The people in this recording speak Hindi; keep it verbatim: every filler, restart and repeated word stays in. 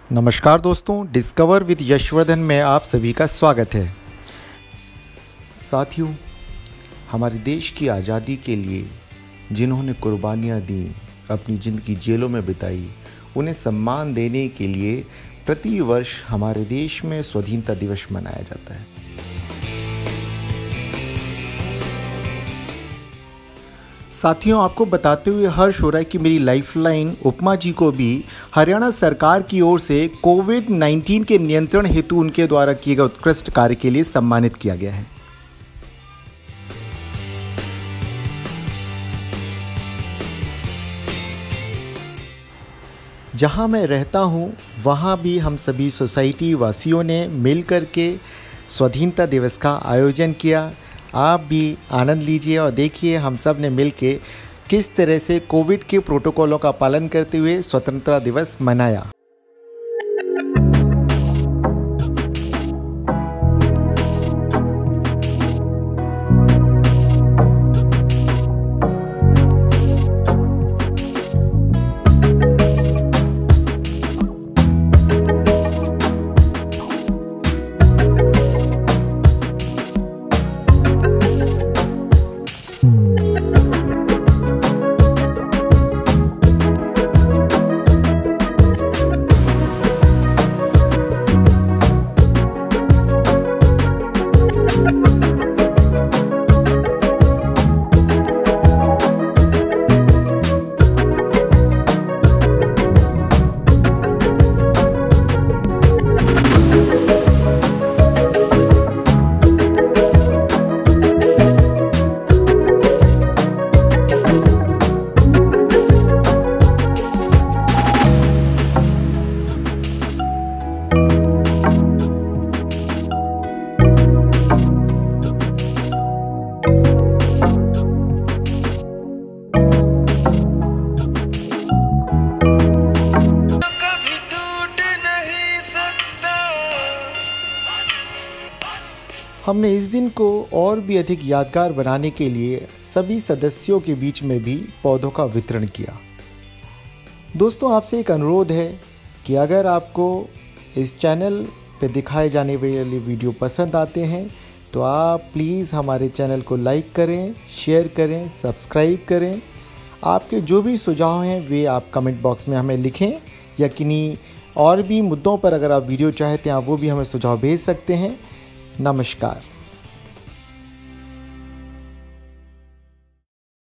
नमस्कार दोस्तों, डिस्कवर विद यशवर्धन में आप सभी का स्वागत है। साथियों, हमारे देश की आज़ादी के लिए जिन्होंने कुर्बानियाँ दी, अपनी ज़िंदगी जेलों में बिताई, उन्हें सम्मान देने के लिए प्रति वर्ष हमारे देश में स्वाधीनता दिवस मनाया जाता है। साथियों, आपको बताते हुए हर्ष हो रहा है कि मेरी लाइफलाइन उपमा जी को भी हरियाणा सरकार की ओर से कोविड नाइन्टीन के नियंत्रण हेतु उनके द्वारा किए गए उत्कृष्ट कार्य के लिए सम्मानित किया गया है। जहां मैं रहता हूं, वहां भी हम सभी सोसाइटी वासियों ने मिलकर के स्वाधीनता दिवस का आयोजन किया। आप भी आनंद लीजिए और देखिए हम सब ने मिल के किस तरह से कोविड के प्रोटोकॉलों का पालन करते हुए स्वतंत्रता दिवस मनाया। हमने इस दिन को और भी अधिक यादगार बनाने के लिए सभी सदस्यों के बीच में भी पौधों का वितरण किया। दोस्तों, आपसे एक अनुरोध है कि अगर आपको इस चैनल पर दिखाए जाने वाले वीडियो पसंद आते हैं तो आप प्लीज़ हमारे चैनल को लाइक करें, शेयर करें, सब्सक्राइब करें। आपके जो भी सुझाव हैं वे आप कमेंट बॉक्स में हमें लिखें या किन्हीं और भी मुद्दों पर अगर आप वीडियो चाहते हैं आप वो भी हमें सुझाव भेज सकते हैं। नमस्कार।